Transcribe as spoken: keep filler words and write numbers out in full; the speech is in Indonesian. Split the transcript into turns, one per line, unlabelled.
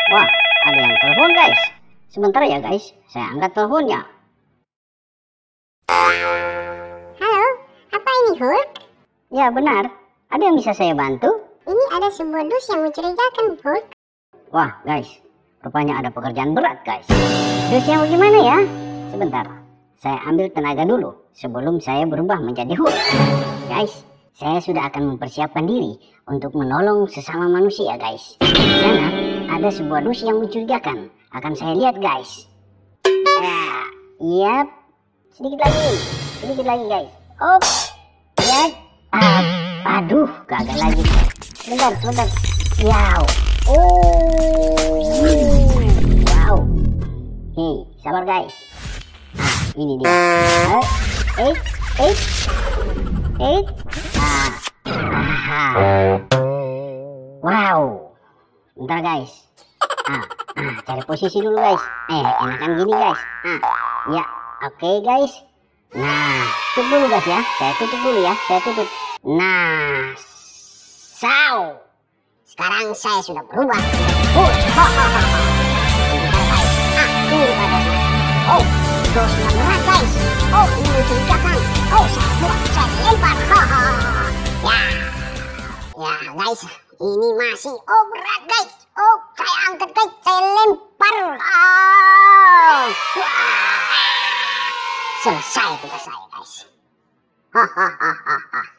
Wah, ada yang telepon guys. Sebentar ya guys, saya angkat teleponnya.
Halo, apa ini Hulk?
Ya benar, ada yang bisa saya bantu?
Ini ada sebuah dus yang mencurigakan Hulk.
Wah guys, rupanya ada pekerjaan berat guys. Dus yang bagaimana ya? Sebentar, saya ambil tenaga dulu sebelum saya berubah menjadi Hulk. Guys, saya sudah akan mempersiapkan diri untuk menolong sesama manusia guys. Di sana ada sebuah dus yang mencurigakan. Akan saya lihat guys. Ya, yap. Sedikit lagi, sedikit lagi guys. Oh, lihat. Ah, aduh, gagal lagi. Sebentar, sebentar. Wow. Oh, wow. Hei, sabar guys. Ah, ini dia. Eh, eh, eh, eh. Ah, aha. Wow. Bentar guys. Ah, ah, cari posisi dulu guys. Eh, enakan gini guys. Ah, ya. Oke okay, guys. Nah, tutup dulu guys ya. Saya tutup dulu ya. Saya tutup. Nah, saw.
Sekarang saya sudah berubah.
Oh, bentar guys.
Ah, ini pada.
Oh,
dosnya berat guys. Oh, ini mencurigakan. Oh, saya buat, saya lempar. Ya, ya guys, ini masih oh berat guys. Oh, saya angkat guys, saya lempar. Oh, wah. Selesai tugas saya guys. Hahaha.